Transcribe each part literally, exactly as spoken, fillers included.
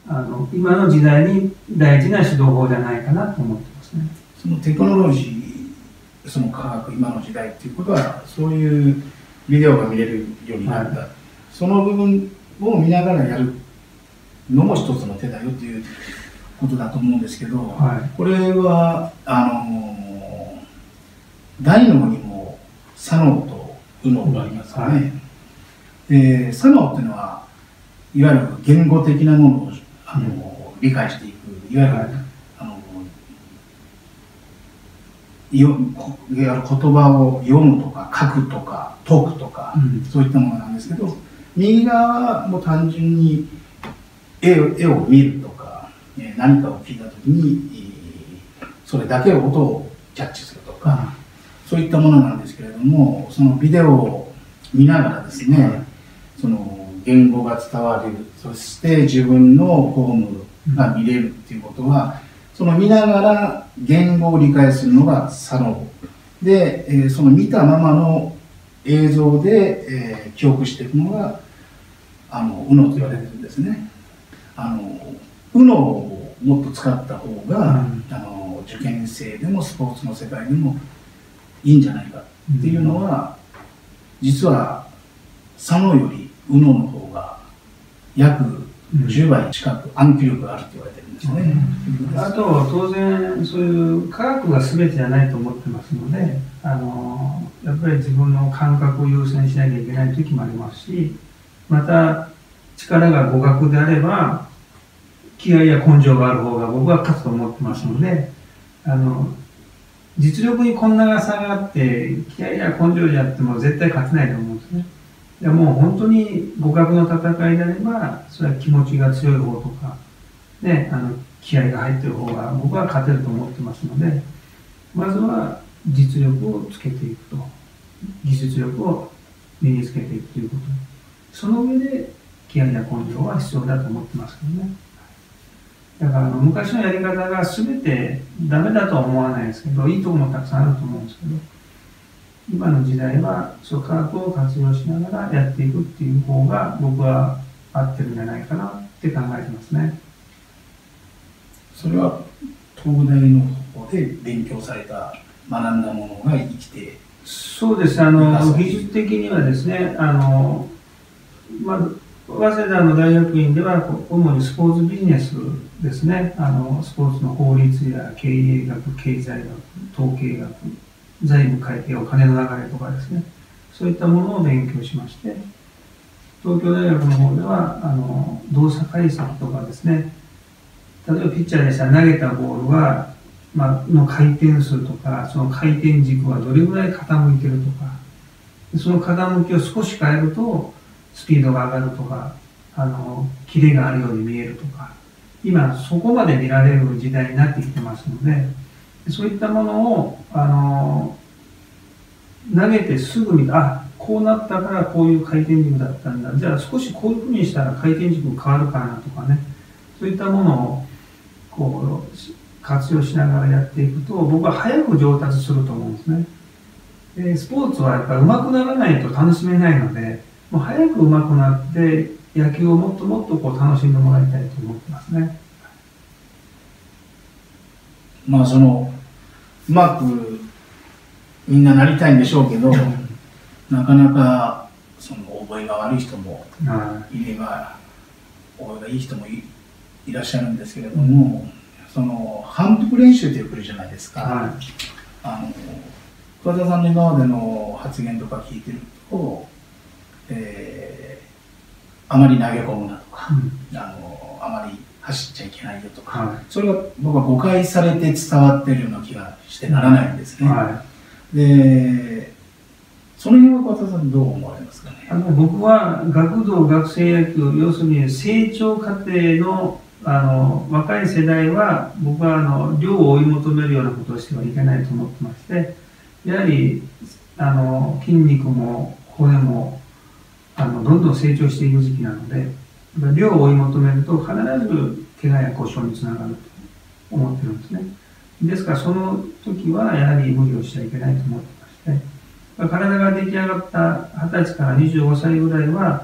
あの今の時代に大事な指導法じゃないかなと思ってますね。 そのテクノロジー、その科学、今の時代っていうことは、そういうビデオが見れるようになった、はい、その部分を見ながらやるのも一つの手だよということだと思うんですけど、はい、これはあの大脳にも左脳と右脳がありますよね。はい、で左脳っていうのはいわゆる言語的なものをあの、うん、理解していく、いわゆる、はい、あのよいわゆる言葉を読むとか書くとか解くとか、うん、そういったものなんですけど、右側はもう単純に絵を、絵を見るとか、何かを聞いたときにそれだけ音をキャッチするとか、うん、そういったものなんですけれども、そのビデオを見ながらですね、うん、その言語が伝わる、そして自分のフォームが見れるっていうことは、その見ながら言語を理解するのが左脳で、えー、その見たままの映像で、えー、記憶していくのがあの右脳と言われてるんですね。あの右脳をもっと使った方が、うん、あの受験生でもスポーツの世界でもいいんじゃないかっていうのは、うん、実は左脳より右脳の方が約じゅうばい近く暗記力があるって言われてるんですよね。 うん、あと当然そういう科学が全てじゃないと思ってますので、あのやっぱり自分の感覚を優先しなきゃいけない時もありますし、また力が互角であれば気合や根性がある方が僕は勝つと思ってますので、あの実力にこんな差があって気合や根性であっても絶対勝てないと思うんですね。いやもう本当に互角の戦いであれば、それは気持ちが強い方とか、ね、あの気合が入ってる方が僕は勝てると思ってますので、まずは実力をつけていくと、技術力を身につけていくということ、その上で気合や根性は必要だと思ってますけどね。だからあの昔のやり方が全てダメだとは思わないですけど、いいところもたくさんあると思うんですけど、今の時代はそう科学を活用しながらやっていくっていう方が僕は合ってるんじゃないかなって考えてますね。 それは東大の方で勉強された学んだものが生きて、 そうです。あの技術的にはですね、あのまず早稲田の大学院では主にスポーツビジネスですね。あのスポーツの法律や経営学、経済学、統計学、財務会計、お金の流れとかですね、そういったものを勉強しまして、東京大学の方ではあの動作解析とかですね、例えばピッチャーでしたら投げたボールは、まあの回転数とか、その回転軸はどれぐらい傾いてるとか、その傾きを少し変えるとスピードが上がるとか、あのキレがあるように見えるとか、今そこまで見られる時代になってきてますので、そういったものをあの投げてすぐ見て、あ、こうなったからこういう回転軸だったんだ、じゃあ少しこういうふうにしたら回転軸変わるかなとかね、そういったものをこう活用しながらやっていくと、僕は早く上達すると思うんですね。でスポーツはやっぱり上手くならないと楽しめないので、もう早く上手くなって野球をもっともっとこう楽しんでもらいたいと思ってますね。 まあそのうまくみんななりたいんでしょうけど、なかなかその覚えが悪い人もいれば、覚えがいい人も い, いらっしゃるんですけれども、うん、その反復練習ってよく来るじゃないですか。はい、あの桑田さんの今までの発言とか聞いてると、えー、あまり投げ込むなとか、うん、あのあまり走っちゃいけないよとか、はい、それが僕は誤解されて伝わっているような気がしてならないんですね。はい、でその辺は桑田さんどう思われますかね。 あの僕は学童学生野球、要するに成長過程のあの若い世代は、僕はあの量を追い求めるようなことをしてはいけないと思ってまして、やはりあの筋肉も骨もあのどんどん成長していく時期なので、量を追い求めると必ず怪我や故障につながると思ってるんですね。ですからその時はやはり無理をしちゃいけないと思ってまして、体が出来上がったはたちからにじゅうごさいぐらいは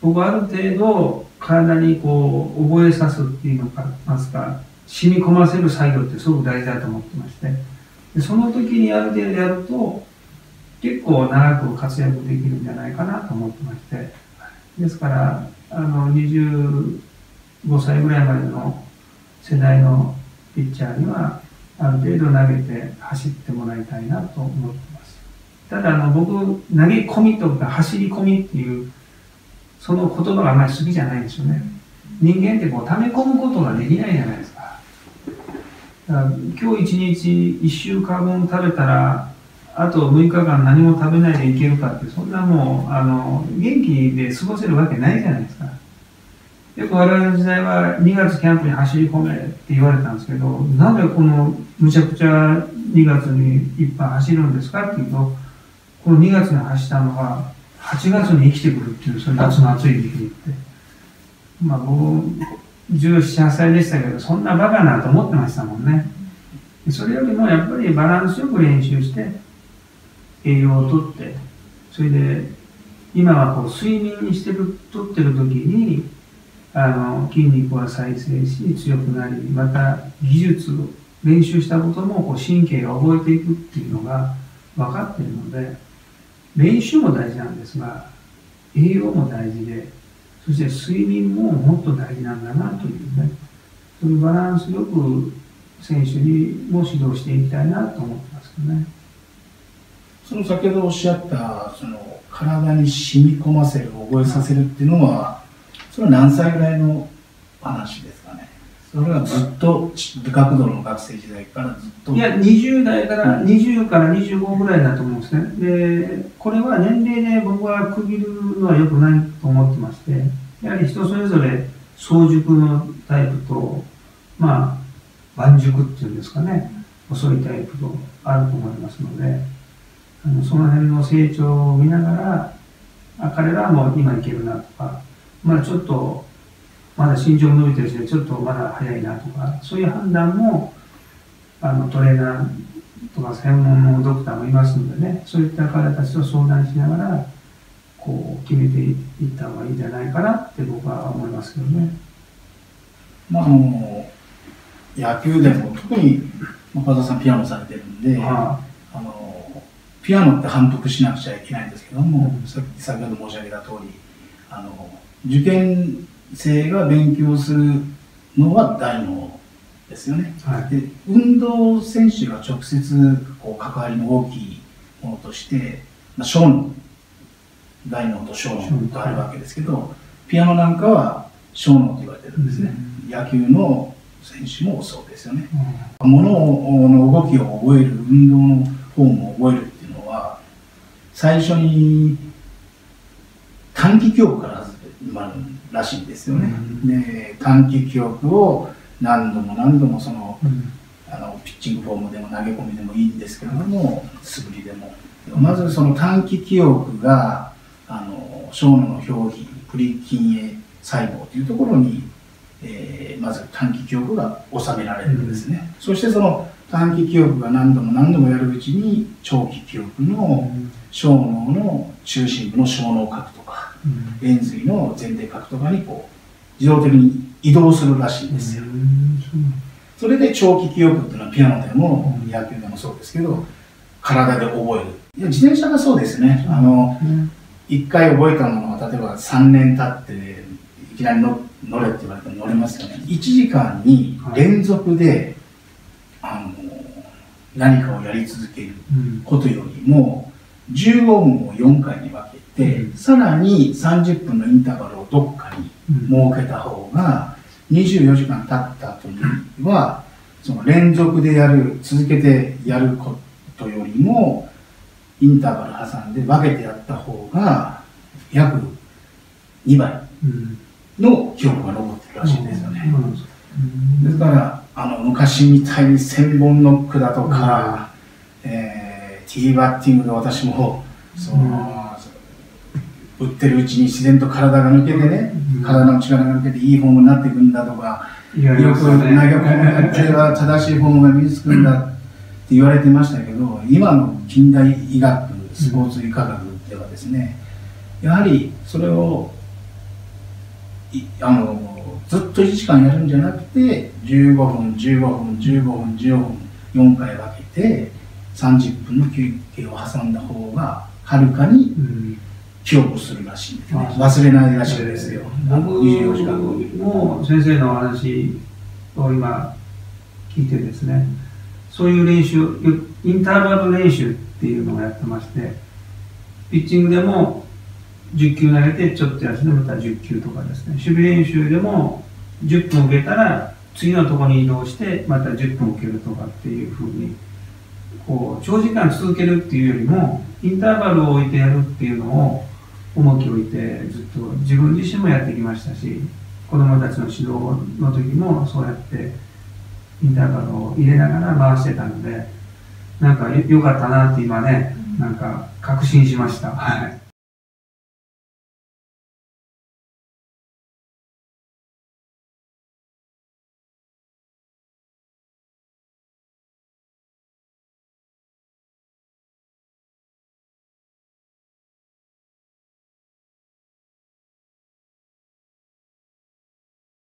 僕はある程度体にこう覚えさすっていうのかますか、染み込ませる作業ってすごく大事だと思ってまして、でその時にある程度やると結構長く活躍できるんじゃないかなと思ってまして、ですからあのにじゅうごさいぐらいまでの世代のピッチャーにはある程度投げて走ってもらいたいなと思ってます。ただあの僕投げ込みとか走り込みっていうその言葉があまり好きじゃないんですよね。人間ってこう溜め込むことができないじゃないですか。だから今日一日一週間分食べたらあとむいかかん何も食べないでいけるかって、そんなもうあの元気で過ごせるわけないじゃないですか。よく我々の時代はにがつキャンプに走り込めって言われたんですけど、なんでこのむちゃくちゃにがつにいっぱい走るんですかっていうと、このにがつに走ったのがはちがつに生きてくるっていう、それ夏の暑い時期にって。まあ僕、じゅうなな、はっさいでしたけど、そんなバカなと思ってましたもんね。それよりもやっぱりバランスよく練習して、栄養をとって、それで、今はこう睡眠にしてる、とってる時に、あの、筋肉は再生し、強くなり、また技術を練習したこともこう神経が覚えていくっていうのが分かっているので、練習も大事なんですが、栄養も大事で、そして睡眠ももっと大事なんだなというね、そういうバランスよく選手にも指導していきたいなと思ってますよね。 その先ほどおっしゃったその体に染み込ませる、覚えさせるっていうのは、それは何歳ぐらいの話ですかね。それはずっと部活動の学生時代からずっと。 いや、にじゅう代から、にじゅうからにじゅうごぐらいだと思うんですね。で、これは年齢で僕は区切るのは良くないと思ってまして、やはり人それぞれ早熟のタイプと、まあ、晚熟っていうんですかね、遅いタイプとあると思いますので、あのその辺の成長を見ながら、あ、彼らはもう今いけるなとか、まあちょっと、まだ身長も伸びてるし、ちょっとまだ早いなとか、そういう判断も、あのトレーナーとか専門のドクターもいますのでね、そういった方たちと相談しながら、こう決めていった方がいいんじゃないかなって僕は思いますけどね。 まあ、あの野球でも特に岡田さんピアノされてるんで、ああのピアノって反復しなくちゃいけないんですけども、うん、さ先ほど申し上げた通り、あの受験生が勉強するのは大脳ですよね。はい、で運動選手が直接こう関わりの大きいものとして、まあ、小脳、大脳と小脳とあるわけですけど、ピアノなんかは小脳と言われてるんですね。うん、野球の選手もそうですよね。うん、物の動きを覚える、運動のフォームを覚えるっていうのは、最初に短期記憶から始まるらしいんですよね。うん、で短期記憶を何度も何度もその、うん、あのピッチングフォームでも投げ込みでもいいんですけれども、素振りでも、まずその短期記憶があの小脳の表皮、プリ筋栄細胞というところに、えー、まず短期記憶が収められるんですね。うん、そしてその短期記憶が何度も何度もやるうちに長期記憶の小脳の中心部の小脳核とか、うん、延髄の前庭核とかにこう自動的に移動するらしいんですよ。うん、それで長期記憶っていうのはピアノでも野球でもそうですけど、体で覚える。いや自転車がそうですね。あの、いっかい覚えたものが例えばさんねん経っていきなりの乗れって言われても乗れますよね。いちじかんに連続で、はい、あの何かをやり続けることよりも、じゅうごふんをよんかいに分けて、うん、さらにさんじゅっぷんのインターバルをどっかに設けた方が、にじゅうよじかん経った後には、その連続でやる、続けてやることよりも、インターバル挟んで分けてやった方が、約にばいの記憶が残ってるらしいんですよね。ですから、あの昔みたいに千本ノックだとか、うん、えー、ティーバッティングで私もその、うん、打ってるうちに自然と体が抜けてね、うん、体の力が抜けていいフォームになっていくんだとか、よく投げ込めば正しいフォームが身につくんだって言われてましたけど、今の近代医学、スポーツ医科学ではですね、やはりそれをあのずっといちじかんやるんじゃなくて、じゅうごふん、じゅうごふん、じゅうごふん、じゅうごふん、よんかい分けて、さんじゅっぷんの休憩を挟んだ方が、はるかに記憶するらしいんですね。忘れないらしいですよ。 僕も先生のお話を今聞いてですね、そういう練習、インターバル練習っていうのをやってまして、ピッチングでもじゅっきゅう投げてちょっと休んでまたじゅっきゅうとかですね、守備練習でもじゅっぷん受けたら次のところに移動してまたじゅっぷん受けるとかっていうふうに、こう長時間続けるっていうよりもインターバルを置いてやるっていうのを重きを置いてずっと自分自身もやってきましたし、子どもたちの指導の時もそうやってインターバルを入れながら回してたので、なんか良かったなって今ね、なんか確信しました。はい。